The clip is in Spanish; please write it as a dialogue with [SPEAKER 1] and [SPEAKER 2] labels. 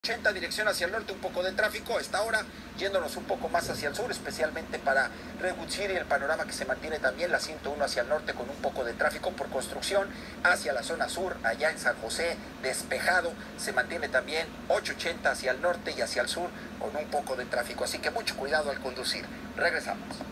[SPEAKER 1] 80 dirección hacia el norte, un poco de tráfico a esta hora, yéndonos un poco más hacia el sur, especialmente para reducir el panorama que se mantiene también la 101 hacia el norte con un poco de tráfico por construcción hacia la zona sur, allá en San José, despejado, se mantiene también 880 hacia el norte y hacia el sur con un poco de tráfico, así que mucho cuidado al conducir. Regresamos.